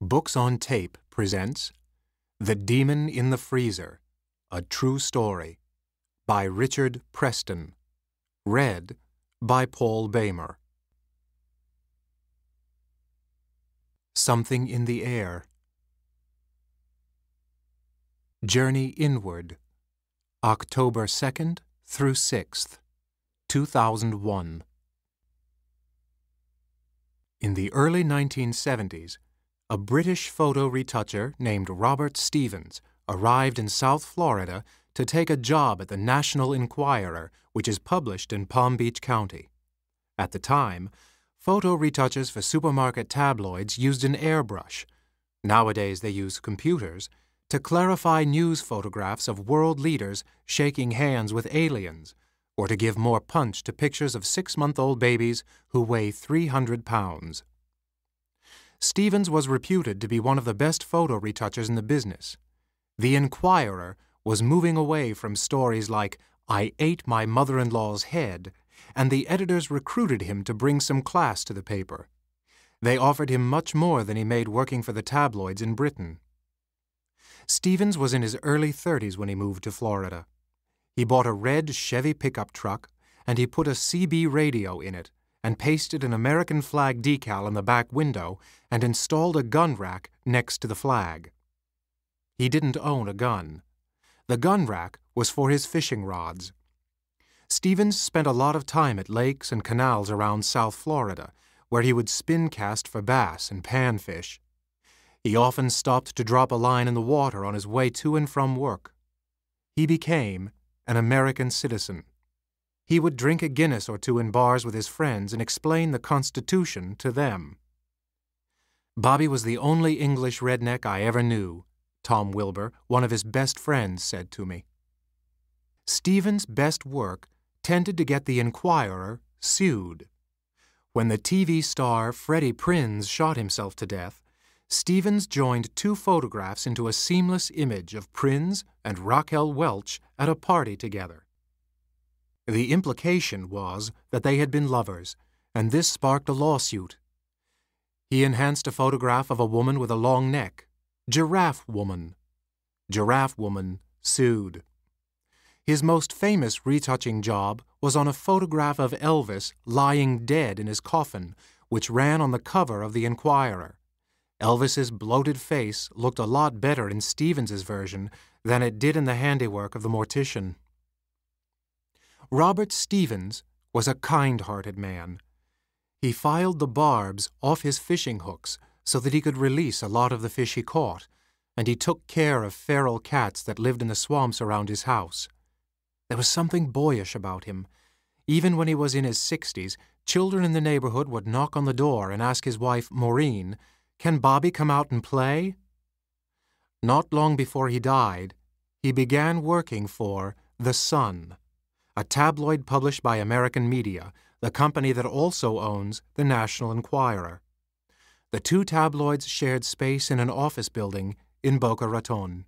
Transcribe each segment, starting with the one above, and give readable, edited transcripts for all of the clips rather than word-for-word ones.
Books on Tape presents The Demon in the Freezer, A True Story by Richard Preston. Read by Paul Boehmer. Something in the Air. Journey Inward, October 2nd through 6th, 2001. In the early 1970s, a British photo retoucher named Robert Stevens arrived in South Florida to take a job at the National Enquirer, which is published in Palm Beach County. At the time, photo retouchers for supermarket tabloids used an airbrush. Nowadays they use computers to clarify news photographs of world leaders shaking hands with aliens, or to give more punch to pictures of 6-month-old babies who weigh 300 pounds. Stevens was reputed to be one of the best photo retouchers in the business. The Enquirer was moving away from stories like "I ate my mother-in-law's head," and the editors recruited him to bring some class to the paper. They offered him much more than he made working for the tabloids in Britain. Stevens was in his early 30s when he moved to Florida. He bought a red Chevy pickup truck, and he put a CB radio in it, and pasted an American flag decal on the back window and installed a gun rack next to the flag. He didn't own a gun. The gun rack was for his fishing rods. Stevens spent a lot of time at lakes and canals around South Florida, where he would spin cast for bass and panfish. He often stopped to drop a line in the water on his way to and from work. He became an American citizen. He would drink a Guinness or two in bars with his friends and explain the Constitution to them. "Bobby was the only English redneck I ever knew," Tom Wilbur, one of his best friends, said to me. Stevens' best work tended to get the Enquirer sued. When the TV star Freddie Prinze shot himself to death, Stevens joined two photographs into a seamless image of Prinze and Raquel Welch at a party together. The implication was that they had been lovers, and this sparked a lawsuit. He enhanced a photograph of a woman with a long neck, Giraffe Woman. Giraffe Woman sued. His most famous retouching job was on a photograph of Elvis lying dead in his coffin, which ran on the cover of the Enquirer. Elvis's bloated face looked a lot better in Stevens's version than it did in the handiwork of the mortician. Robert Stevens was a kind-hearted man. He filed the barbs off his fishing hooks so that he could release a lot of the fish he caught, and he took care of feral cats that lived in the swamps around his house. There was something boyish about him. Even when he was in his 60s, children in the neighborhood would knock on the door and ask his wife, Maureen, "Can Bobby come out and play?" Not long before he died, he began working for The Sun, a tabloid published by American Media, the company that also owns the National Enquirer. The two tabloids shared space in an office building in Boca Raton.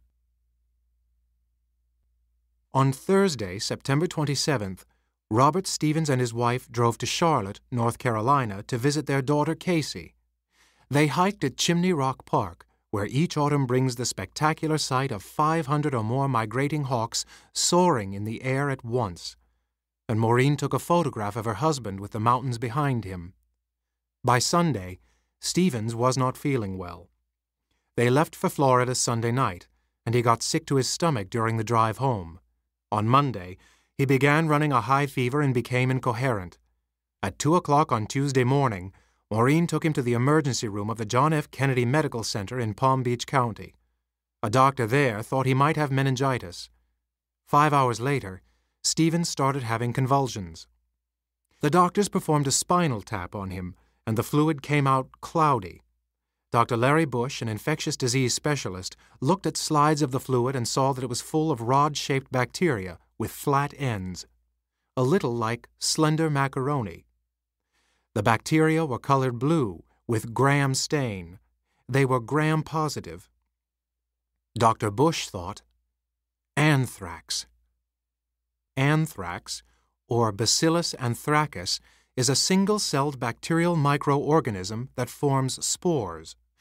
On Thursday, September 27th, Robert Stevens and his wife drove to Charlotte, North Carolina, to visit their daughter Casey. They hiked at Chimney Rock Park, where each autumn brings the spectacular sight of 500 or more migrating hawks soaring in the air at once. And Maureen took a photograph of her husband with the mountains behind him. By Sunday, Stevens was not feeling well. They left for Florida Sunday night, and he got sick to his stomach during the drive home. On Monday, he began running a high fever and became incoherent. At 2 o'clock on Tuesday morning, Maureen took him to the emergency room of the John F. Kennedy Medical Center in Palm Beach County. A doctor there thought he might have meningitis. 5 hours later, Stevens started having convulsions. The doctors performed a spinal tap on him, and the fluid came out cloudy. Dr. Larry Bush, an infectious disease specialist, looked at slides of the fluid and saw that it was full of rod-shaped bacteria with flat ends, a little like slender macaroni. The bacteria were colored blue with gram stain. They were gram-positive. Dr. Bush thought, anthrax. Anthrax, or Bacillus anthracus, is a single-celled bacterial microorganism that forms spores.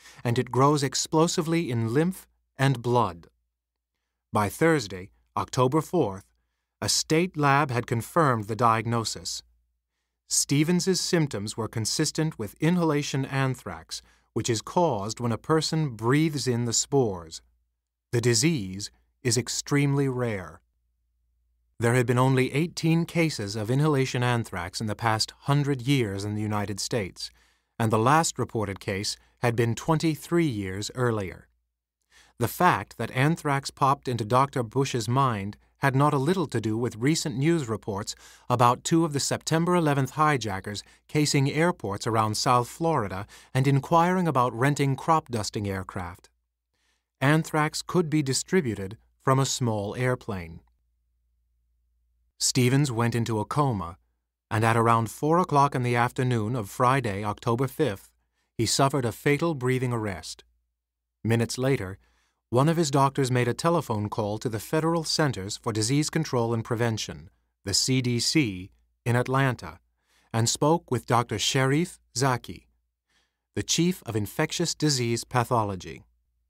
and it grows explosively in lymph and blood. By Thursday, October 4th, a state lab had confirmed the diagnosis. Stevens's symptoms were consistent with inhalation anthrax, which is caused when a person breathes in the spores. The disease is extremely rare. There had been only 18 cases of inhalation anthrax in the past 100 years in the United States, and the last reported case had been 23 years earlier. The fact that anthrax popped into Dr. Bush's mind had not a little to do with recent news reports about 2 of the September 11th hijackers casing airports around South Florida and inquiring about renting crop dusting aircraft. Anthrax could be distributed from a small airplane. Stevens went into a coma, and at around 4 o'clock in the afternoon of Friday, October 5th, he suffered a fatal breathing arrest. Minutes later, one of his doctors made a telephone call to the Federal Centers for Disease Control and Prevention, the CDC, in Atlanta, and spoke with Dr. Sherif Zaki, the chief of infectious disease pathology.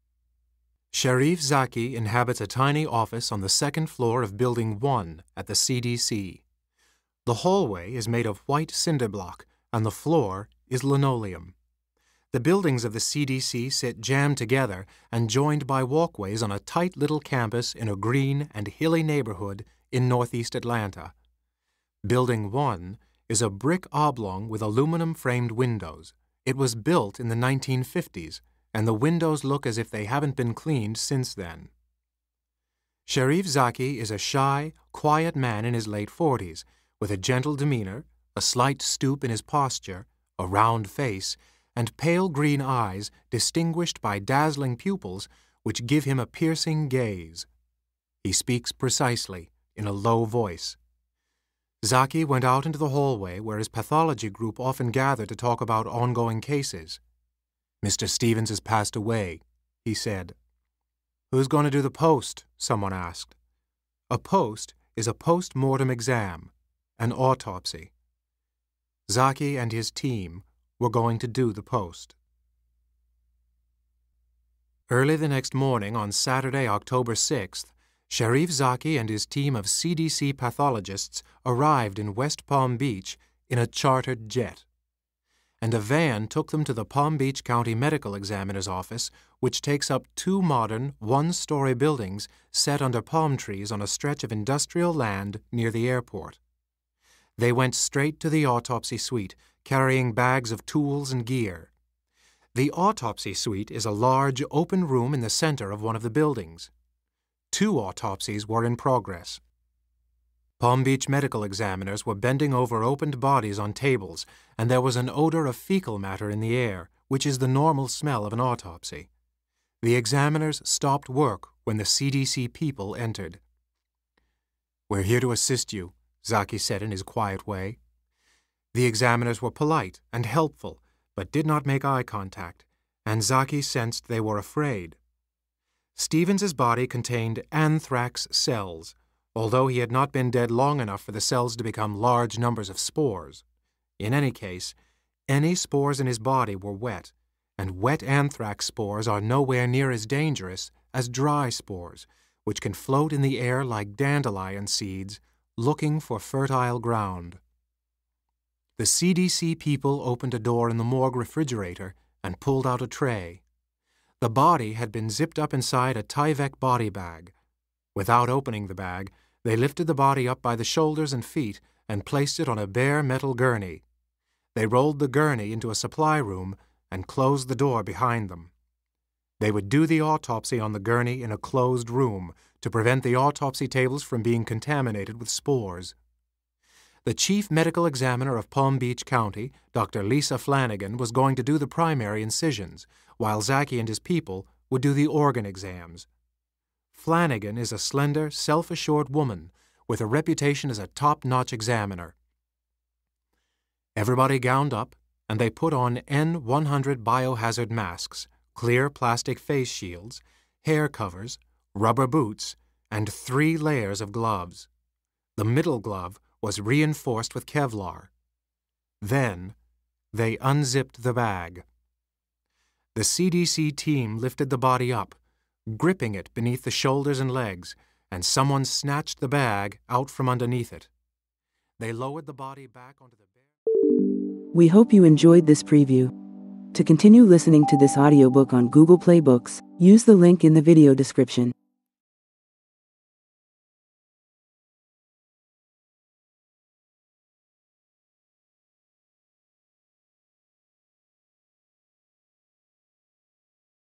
Sherif Zaki inhabits a tiny office on the second floor of Building 1 at the CDC. The hallway is made of white cinder block, and the floor is linoleum. The buildings of the CDC sit jammed together and joined by walkways on a tight little campus in a green and hilly neighborhood in northeast Atlanta. Building 1 is a brick oblong with aluminum-framed windows. It was built in the 1950s, and the windows look as if they haven't been cleaned since then. Sherif Zaki is a shy, quiet man in his late 40s, with a gentle demeanor, a slight stoop in his posture, a round face, and pale green eyes distinguished by dazzling pupils which give him a piercing gaze. He speaks precisely, in a low voice. Zaki went out into the hallway where his pathology group often gathered to talk about ongoing cases. "Mr. Stevens has passed away," he said. "Who's going to do the post?" someone asked. A post is a post-mortem exam, an autopsy. Zaki and his team were going to do the post. Early the next morning on Saturday, October 6th, Sherif Zaki and his team of CDC pathologists arrived in West Palm Beach in a chartered jet, and a van took them to the Palm Beach County Medical Examiner's office, which takes up 2 modern, one-story buildings set under palm trees on a stretch of industrial land near the airport. They went straight to the autopsy suite, carrying bags of tools and gear. The autopsy suite is a large, open room in the center of one of the buildings. 2 autopsies were in progress. Palm Beach medical examiners were bending over opened bodies on tables, and there was an odor of fecal matter in the air, which is the normal smell of an autopsy. The examiners stopped work when the CDC people entered. "We're here to assist you," Zaki said in his quiet way. The examiners were polite and helpful, but did not make eye contact, and Zaki sensed they were afraid. Stevens's body contained anthrax cells, although he had not been dead long enough for the cells to become large numbers of spores. In any case, any spores in his body were wet, and wet anthrax spores are nowhere near as dangerous as dry spores, which can float in the air like dandelion seeds, looking for fertile ground. The CDC people opened a door in the morgue refrigerator and pulled out a tray. The body had been zipped up inside a Tyvek body bag. Without opening the bag, they lifted the body up by the shoulders and feet and placed it on a bare metal gurney. They rolled the gurney into a supply room and closed the door behind them. They would do the autopsy on the gurney in a closed room to prevent the autopsy tables from being contaminated with spores. The chief medical examiner of Palm Beach County, Dr. Lisa Flanagan, was going to do the primary incisions, while Zaki and his people would do the organ exams. Flanagan is a slender, self-assured woman with a reputation as a top-notch examiner. Everybody gowned up, and they put on N100 biohazard masks, clear plastic face shields, hair covers, rubber boots, and 3 layers of gloves. The middle glove was reinforced with Kevlar. Then they unzipped the bag. The CDC team lifted the body up, gripping it beneath the shoulders and legs, and someone snatched the bag out from underneath it. They lowered the body back onto the bed. We hope you enjoyed this preview. To continue listening to this audiobook on Google Play Books, use the link in the video description.